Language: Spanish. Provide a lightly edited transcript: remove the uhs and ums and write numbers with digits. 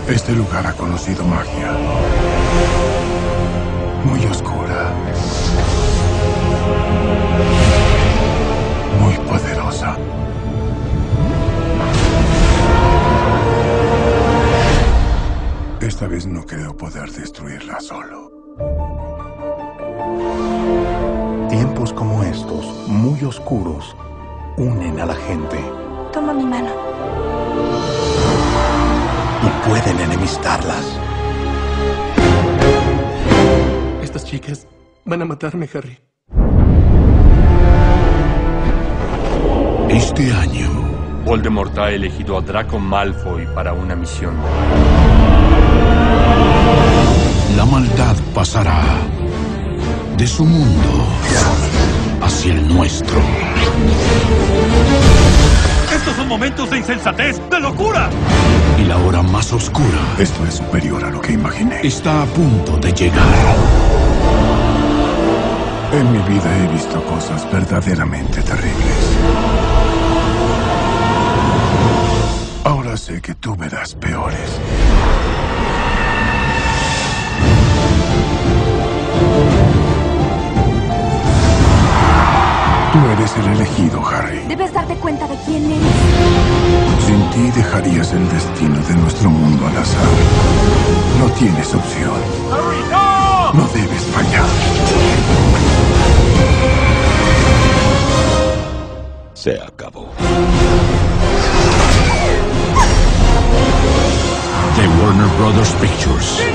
Este lugar ha conocido magia. Muy oscura. Muy poderosa. Esta vez no creo poder destruirla solo. Tiempos como estos, muy oscuros, unen a la gente Toma mi mano. y pueden enemistarlas. Estas chicas van a matarme, Harry. Este año, Voldemort ha elegido a Draco Malfoy para una misión. la maldad pasará de su mundo hacia el nuestro. ¡Estos son momentos de insensatez, de locura! Y la hora más oscura Esto es superior a lo que imaginé. está a punto de llegar. En mi vida he visto cosas verdaderamente terribles. Ahora sé que tú verás peores. Tú eres el elegido, Harry. Debes darte cuenta de quién eres. Sin ti dejarías el destino de nuestro mundo al azar. No tienes opción. ¡Harry, no! No debes fallar. Se acabó. The Warner Brothers Pictures.